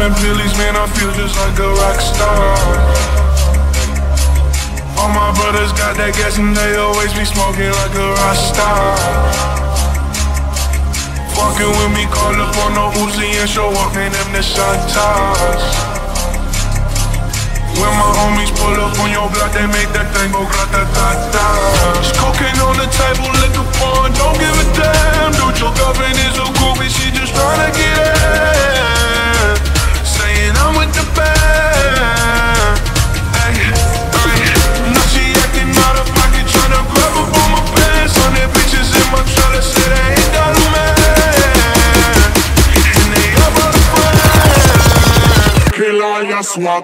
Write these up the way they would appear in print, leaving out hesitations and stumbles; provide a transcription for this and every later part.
popping pillies, man, I feel just like a rock star. All my brothers got that gas and they always be smoking like a rock star. Fucking with me, call up on the Uzi and show up in them the Shantas. When my homies pull up on your block, they make that thing go grata-ta-ta. There's cocaine on the table, liquor porn, don't give a damn. Dude, your girlfriend is a groupie, she just tryna get in. Saying I'm with the band. Ay, ay. Now she acting out of pocket, tryna grab up on my pants. On their bitches in my trailer, say they ain't got a man. And they all about a friend. Kill all your swap.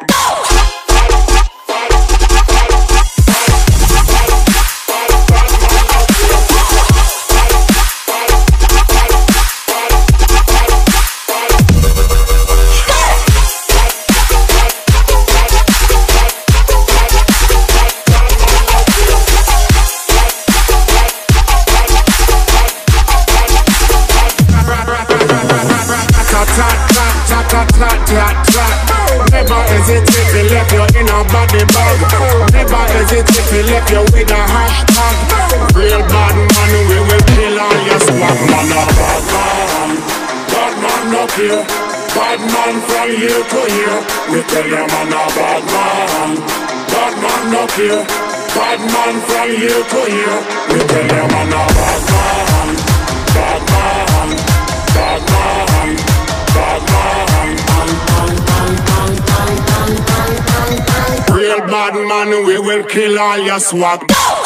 Never hesitate to left you in a body bag. Never hesitate to left you with a hashtag. Real bad man, we will kill all your swag. Man a bad man no fear. Bad man from here to here. We tell you man a bad man no fear. Bad man from here to here. We tell you man a bad man, bad man, bad man, bad man. Real bad man, we will kill all your swag.